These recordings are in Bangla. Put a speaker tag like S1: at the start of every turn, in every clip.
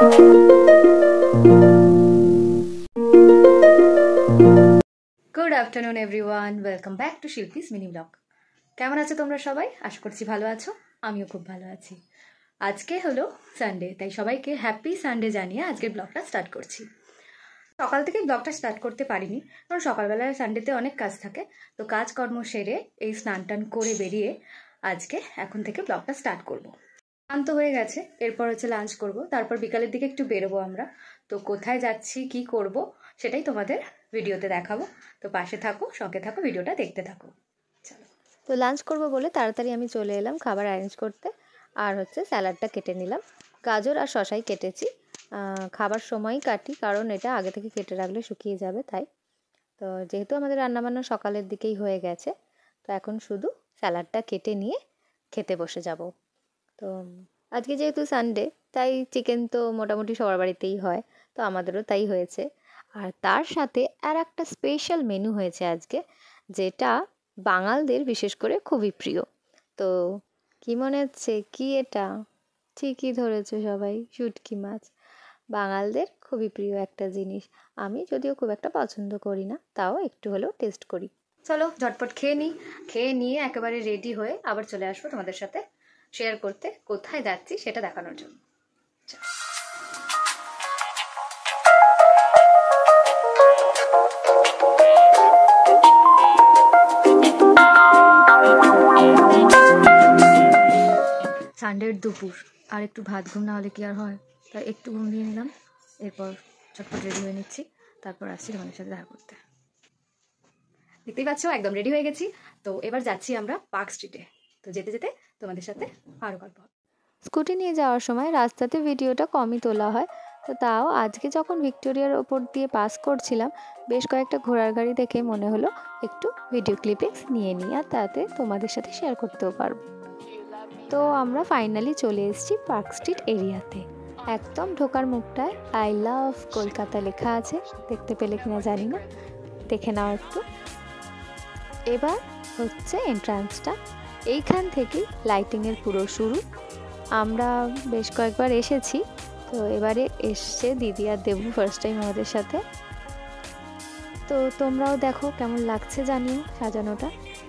S1: Good afternoon everyone, welcome back to Shilpi's mini blog. केमन आछो तोमरा सबाई? आशा करछि भालो आछो, आमिও खूब भालो आछि। आजके हलो सानडे, ताई सबाइके हैप्पी सानडे जानिए आजकेर ब्लगटा स्टार्ट करछि। सकाल থেকে ব্লগটা স্টার্ট করতে পারিনি, কারণ সকালবেলায় সানডেতে অনেক কাজ থাকে। তো কাজকর্ম সেরে এই স্নান টান করে বেরিয়ে আজকে এখন থেকে ব্লগটা স্টার্ট করব। শান্ত হয়ে গেছে, এরপর হচ্ছে লাঞ্চ করব, তারপর বিকালের দিকে একটু বেরোবো আমরা। তো কোথায় যাচ্ছি কি করব সেটাই তোমাদের ভিডিওতে দেখাবো। তো পাশে থাকো, সঙ্গে থাকো, ভিডিওটা দেখতে থাকো। চলো, তো লাঞ্চ করব বলে তাড়াতাড়ি আমি চলে এলাম খাবার অ্যারেঞ্জ করতে। আর হচ্ছে স্যালাডটা কেটে নিলাম, গাজর আর শশাই কেটেছি। খাবার সময়ই কাটি, কারণ এটা আগে থেকে কেটে রাখলে শুকিয়ে যাবে তাই। তো যেহেতু আমাদের রান্নাবান্না সকালের দিকেই হয়ে গেছে, তো এখন শুধু স্যালাডটা কেটে নিয়ে খেতে বসে যাব। তো আজকে যেহেতু সানডে, তাই চিকেন তো মোটামুটি সবার বাড়িতেই হয়, তো আমাদেরও তাই হয়েছে। আর তার সাথে আর একটা স্পেশাল মেনু হয়েছে আজকে, যেটা বাঙালদের বিশেষ করে খুবই প্রিয়। তো কি মনে হচ্ছে, কি এটা? ঠিকই ধরেছে সবাই, শুটকি মাছ। বাঙালদের খুবই প্রিয় একটা জিনিস। আমি যদিও খুব একটা পছন্দ করি না, তাও একটু হলেও টেস্ট করি। চলো ঝটপট খেয়ে নিই, খেয়ে নিয়ে একেবারে রেডি হয়ে আবার চলে আসবো তোমাদের সাথে শেয়ার করতে কোথায় যাচ্ছি সেটা দেখানোর জন্য। সানডের দুপুর, আর একটু ভাত ঘুম না হলে কি আর হয়, তাই একটু ঘুম দিয়ে নিলাম। এরপর চটপট রেডি হয়ে নিচ্ছি, তারপর আসছি তোমাদের সাথে দেখা করতে। দেখতেই পাচ্ছ একদম রেডি হয়ে গেছি। তো এবার যাচ্ছি আমরা পার্ক স্ট্রিটে। তো যেতে যেতে তোমাদের সাথে আরও গল্প হবে। স্কুটি নিয়ে যাওয়ার সময় রাস্তাতে ভিডিওটা কমই তোলা হয়, তো তাও আজকে যখন ভিক্টোরিয়ার ওপর দিয়ে পাস করছিলাম, বেশ কয়েকটা ঘোড়ার গাড়ি দেখে মনে হলো একটু ভিডিও ক্লিপিংস নিয়ে নিই, আর তাতে তোমাদের সাথে শেয়ার করতেও পারবো। তো আমরা ফাইনালি চলে এসেছি পার্ক স্ট্রিট এরিয়াতে। একদম ঢোকার মুখটায় আই লাভ কলকাতা লেখা আছে, দেখতে পেলে কিনা জানি না, দেখে নাও একটু। এবার হচ্ছে এন্ট্রান্সটা, এইখান থেকেই লাইটিংয়ের পুরো শুরু। আমরা বেশ কয়েকবার এসেছি, তো এবারে এসছে দিদি আর দেবু ফার্স্ট টাইম আমাদের সাথে। তো তোমরাও দেখো কেমন লাগছে জানিও সাজানোটা।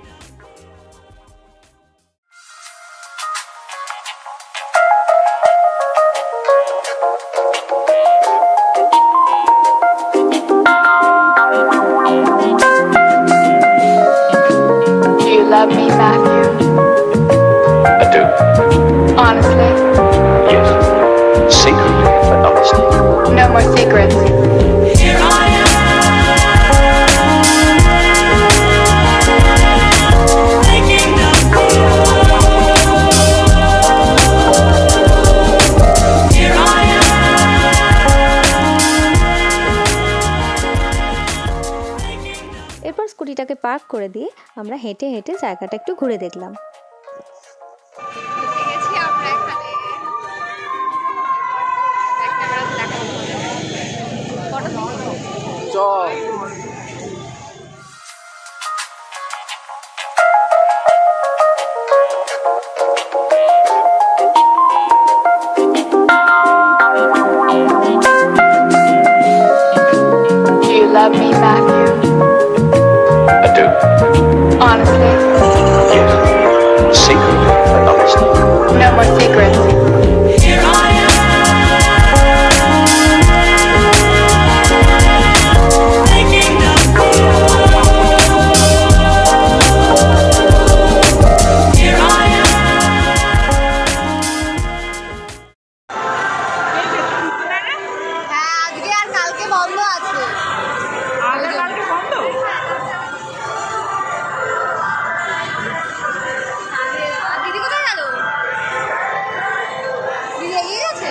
S2: Love me, Matthew?
S3: I do.
S2: Honestly?
S3: Yes. Secretly, but honestly.
S2: No more secrets.
S4: Here I am, waking up. Here I am.
S1: এরপর স্কুটিটাকে পার্ক করে দিয়ে আমরা হেঁটে হেঁটে জায়গাটা একটু ঘুরে দেখলাম।
S2: Do you love me, Matthew?
S3: I do.
S2: Honestly?
S3: Yes. Secretly, but honestly.
S2: No more secrets.
S4: Here I am, waking up. Here I am.
S1: আজকে আর কালকে বন্ধ আছে। দিদি কোথায় গেল? দিদি এগিয়ে গেছে।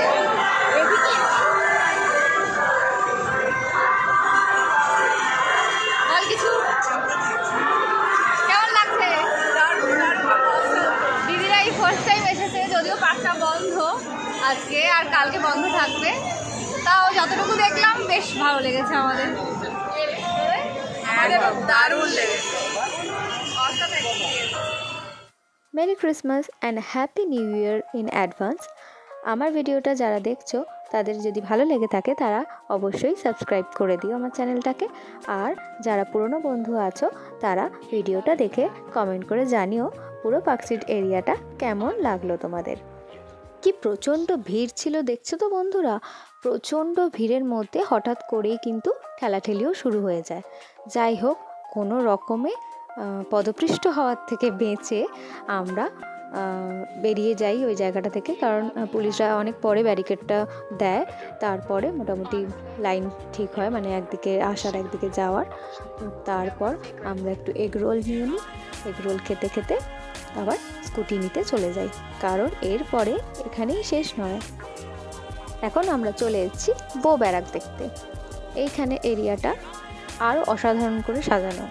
S1: বল কিছু, কেমন লাগছে? দিদিরা এই ফার্স্ট টাইম এসেছে, যদিও পার্কটা বন্ধ আজকে আর কালকে বন্ধ থাকবে, তাও যতটুকু দেখলাম বেশ ভালো লেগেছে আমাদের। দারুণ লেগেছে। Merry Christmas and happy new year in advance. আমার ভিডিওটা যারা দেখছো তাদের যদি ভালো লেগে থাকে তারা অবশ্যই সাবস্ক্রাইব করে দিও আমার চ্যানেলটাকে। আর যারা পুরনো বন্ধু আছো তারা ভিডিওটা দেখে কমেন্ট করে জানিও পুরো পার্কস্ট্রিট এরিয়াটা কেমন লাগলো তোমাদের। কি প্রচণ্ড ভিড় ছিল দেখছো তো বন্ধুরা, প্রচণ্ড ভিড়ের মধ্যে হঠাৎ করেই কিন্তু ঠেলাঠেলিও শুরু হয়ে যায়। যাই হোক, কোনো রকমে পদপৃষ্ট হওয়ার থেকে বেঁচে আমরা বেরিয়ে যাই ওই জায়গাটা থেকে, কারণ পুলিশরা অনেক পরে ব্যারিকেডটা দেয়, তারপরে মোটামুটি লাইন ঠিক হয়, মানে একদিকে আসার একদিকে যাওয়ার। তারপর আমরা একটু এগ রোল নিয়ে নিই, এগ রোল খেতে খেতে আবার স্কুটি নিতে চলে যাই, কারণ এরপরে এখানেই শেষ নয়। এখন আমরা চলে এসেছি বো ব্যারাক দেখতে। এইখানে এরিয়াটা আরও অসাধারণ করে সাজানো,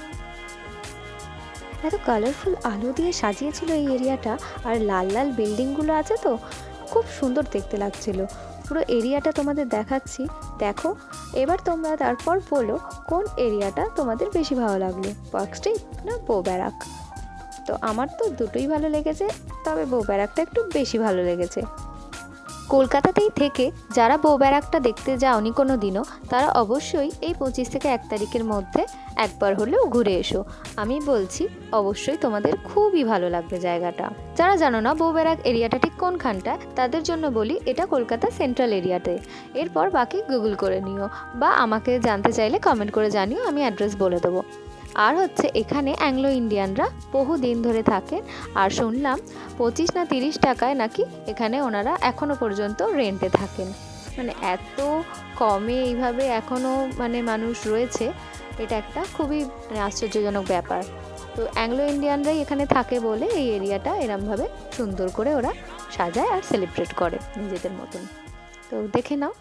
S1: এত কালারফুল আলো দিয়ে সাজিয়েছিল এই এরিয়াটা, আর লাল লাল বিল্ডিংগুলো আছে তো খুব সুন্দর দেখতে লাগছিল। পুরো এরিয়াটা তোমাদের দেখাচ্ছি, দেখো। এবার তোমরা তারপর বলো কোন এরিয়াটা তোমাদের বেশি ভালো লাগলো, পার্ক স্ট্রিট না বো ব্যারাক। তো আমার তো দুটোই ভালো লেগেছে, তবে বো ব্যারাকটা একটু বেশি ভালো লেগেছে। কলকাতাতেই থেকে যারা বো ব্যারাকটা দেখতে যাওনি কোনো দিনও, তারা অবশ্যই এই 25 থেকে 1 তারিখের মধ্যে একবার হলেও ঘুরে এসো। আমি বলছি অবশ্যই তোমাদের খুবই ভালো লাগবে জায়গাটা। যারা জানো না বো ব্যারাক এরিয়াটা ঠিক কোনখানটায়, তাদের জন্য বলি এটা কলকাতা সেন্ট্রাল এরিয়াতে। এরপর বাকি গুগল করে নিও, বা আমাকে জানতে চাইলে কমেন্ট করে জানিও, আমি অ্যাড্রেস বলে দেবো। আর হচ্ছে এখানে অ্যাংলো ইন্ডিয়ানরা বহু দিন ধরে থাকেন, আর শুনলাম 25 না 30 টাকায় নাকি এখানে ওনারা এখনও পর্যন্ত রেন্টে থাকেন। মানে এত কমে এইভাবে এখনও মানে মানুষ রয়েছে, এটা একটা খুবই আশ্চর্যজনক ব্যাপার। তো অ্যাংলো ইন্ডিয়ানরাই এখানে থাকে বলে এই এরিয়াটা এরমভাবে সুন্দর করে ওরা সাজায় আর সেলিব্রেট করে নিজেদের মতন। তো দেখে নাও।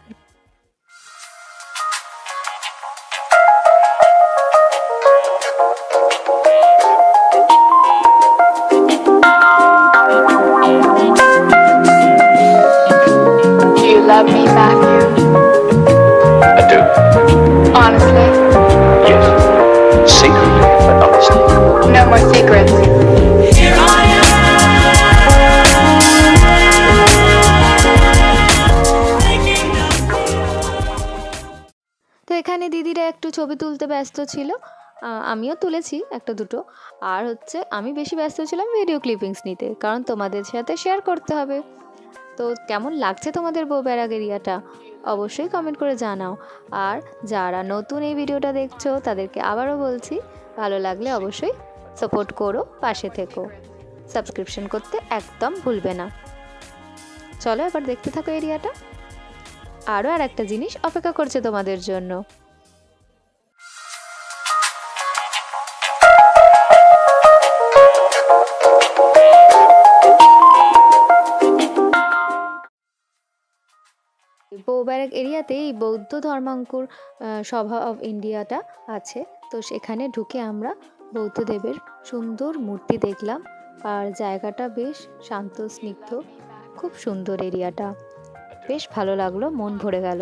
S2: Do you love me, Matthew?
S3: I do.
S2: Honestly?
S3: Yes. Secretly, but honestly.
S2: No more secrets.
S4: Here I am, making love.
S1: তো এখানে দিদিরা একটু ছবি তুলতে ব্যস্ত ছিল, আমিও তুলেছি একটা দুটো। আর হচ্ছে আমি বেশি ব্যস্ত ছিলাম ভিডিও ক্লিপিংস নিতে, কারণ তোমাদের সাথে শেয়ার করতে হবে। তো কেমন লাগছে তোমাদের বো ব্যারাক এরিয়াটা অবশ্যই কমেন্ট করে জানাও। আর যারা নতুন এই ভিডিওটা দেখছো তাদেরকে আবারও বলছি, ভালো লাগলে অবশ্যই সাপোর্ট করো, পাশে থেকো, সাবস্ক্রিপশন করতে একদম ভুলবে না। চলো এবার দেখতে থাকো এরিয়াটা, আরও আর একটা জিনিস অপেক্ষা করছে তোমাদের জন্য। বো ব্যারাক এরিয়াতে এই বৌদ্ধ ধর্মাঙ্কুর সভা অফ ইন্ডিয়াটা আছে, তো সেখানে ঢুকে আমরা বৌদ্ধদেবের সুন্দর মূর্তি দেখলাম। আর জায়গাটা বেশ শান্ত স্নিগ্ধ, খুব সুন্দর এরিয়াটা, বেশ ভালো লাগলো, মন ভরে গেল।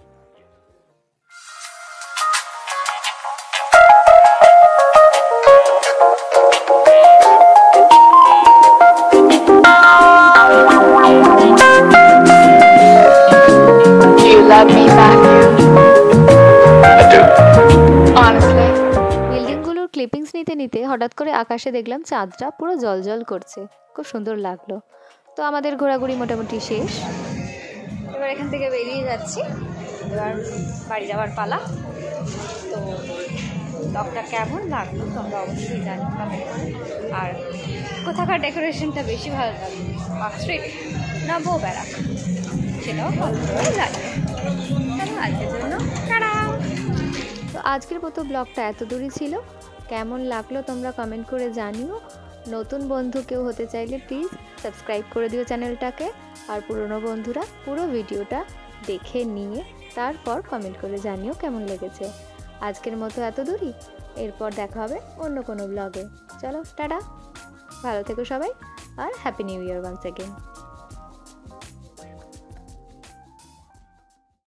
S2: Do you love me, Matthew?
S3: I do.
S2: Honestly?
S1: বিল্ডিংগুলোর ক্লিপিংস নিতে নিতে হঠাৎ করে আকাশে দেখলাম চাঁদটা পুরো জ্বলজ্বল করছে, খুব সুন্দর লাগলো। তো আমাদের ঘোরাঘুরি মোটামুটি শেষ, এবার এখান থেকে বেরিয়ে যাচ্ছি, এবার বাড়ি যাওয়ার পালা। তো ব্লগটা কেমন লাগলো তোমরা অবশ্যই জানো কমেন্ট করে। আর কোথাকার ডেকোরেশনটা বেশি ভালো লাগলো, পার্ক স্ট্রিট না বো ব্যারাক, সেটাও কমেন্ট করে জানিও। আজকের জন্য টাটা। তো আজকের মতো ব্লগটা এত দূরই ছিল, কেমন লাগলো তোমরা কমেন্ট করে জানিও। নতুন বন্ধু কেউ হতে চাইলে প্লিজ সাবস্ক্রাইব করে দিও চ্যানেলটাকে, আর পুরনো বন্ধুরা পুরো ভিডিওটা দেখে নিয়ে তারপর কমেন্ট করে জানিও কেমন লেগেছে। আজকের মতো এত দূরই, এরপর দেখা হবে অন্য কোনো ব্লগে। চলো টাটা, ভালো থেকো সবাই, আর happy new year once again.